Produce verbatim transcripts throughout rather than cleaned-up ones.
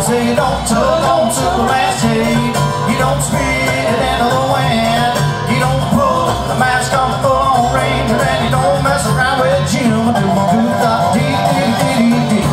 say you don't tug on Superman's tail. You don't spit it into the wind. You don't pull the mask off full on Ranger, and you don't mess around with Jim. Do my do the dee dee dee dee dee.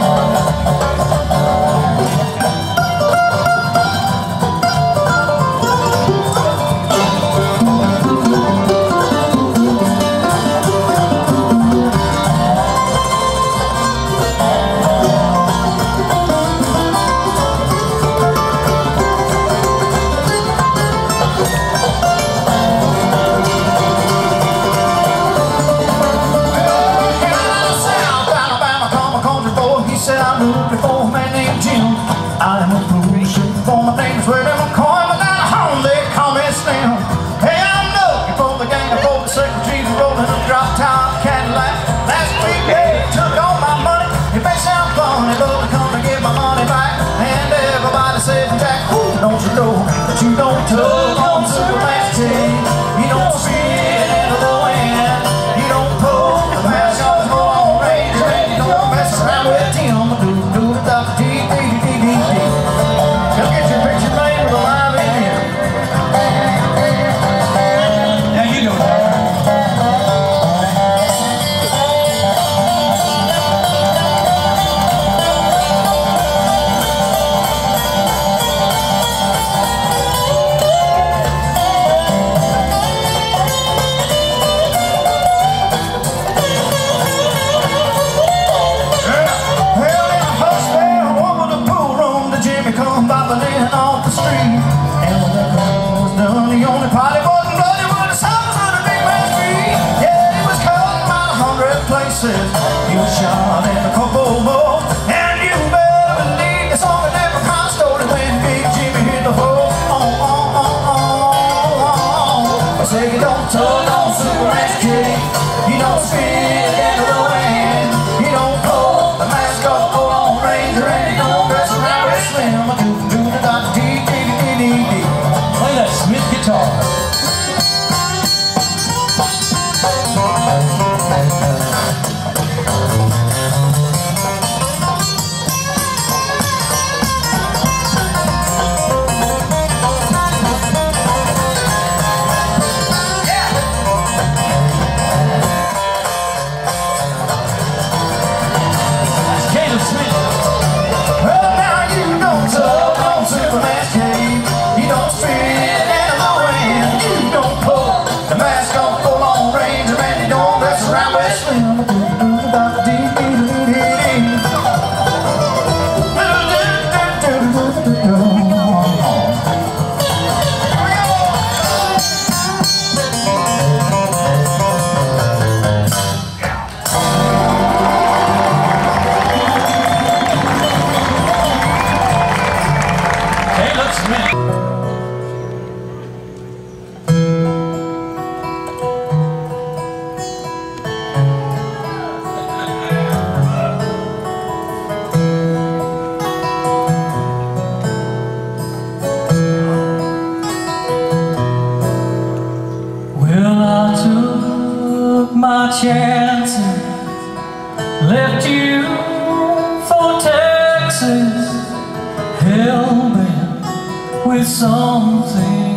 I'm looking for a man named Jim. I'm a producer for my things where them coin, but down home they call me Slim. Hey, I'm looking for the gang of both secretaries rolling a drop top Cadillac. Last week they took all my money. It may sound funny, but they come to get my money back. And everybody said, Jack, whoo, don't you know that you don't tug on Superman's tail? You don't spit into the wind. You don't pull the mask off the on Ranger, and you don't mess around with Tim. Off the street, and when that girl was done, the only party wasn't bloody when the sounds of the big man's feet. Yeah, he was cut in about a hundred places. He was shot in a couple more, and you better believe it's on a different kind of story when Big Jimmy hit the floor. Oh, oh, oh, oh, oh. I say you don't tug on Superman's tail. You don't spit into the wind. You don't pull the mask off full on Ranger, and you don't mess around with Slim. Play that Smith guitar. My chances, left you for Texas, hell-bent with something